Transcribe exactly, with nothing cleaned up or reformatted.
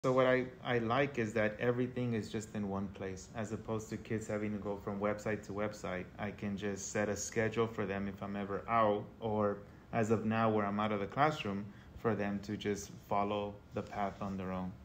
So what I, I like is that everything is just in one place, as opposed to kids having to go from website to website. I can just set a schedule for them if I'm ever out, or as of now where I'm out of the classroom, for them to just follow the path on their own.